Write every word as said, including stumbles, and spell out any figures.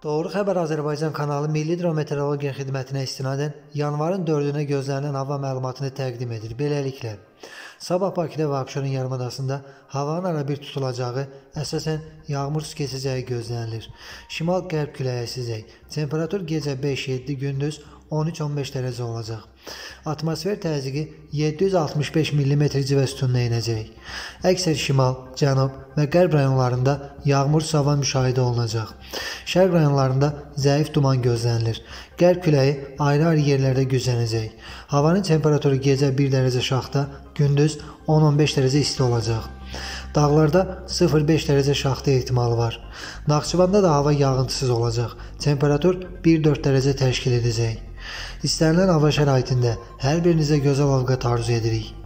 Doğru Xəbər Azərbaycan kanalı Milli Hidrometeorologiya Xidmətinə istinadən yanvarın dördünə gözlənilən hava məlumatını təqdim edir. Beləliklə, sabah Bakıda və Abşeron yarımadasında havanın arabir tutulacağı, əsasən yağmur keçəcəyi gözlənilir. Şimal-qərb küləyi əsəcək. Temperatur gecə beş yeddi, gündüz on üç on beş dərəcə olacaq. Atmosfer təzyiqi yeddi yüz altmış beş millimetr civə sütununa enəcək. Əksər şimal, cənub və qərb rayonlarında yağmur hava müşahidə olunacaq. Şərq rayonlarında zəif duman gözlənilir. Qərb küləyi ayrı-ayrı yerlərdə güclənəcək. Havanın temperaturu gecə bir dərəcə şaxta, gündüz on on beş dərəcə isti olacaq. Dağlarda sıfır beş dərəcə şaxta ehtimalı var. Naxçıvanda da hava yağıntısız olacaq. Temperatur bir dörd dərəcə təşkil edəcək. İstənilən hava şəraitində hər birinizə gözəl ovqat arzu edirik.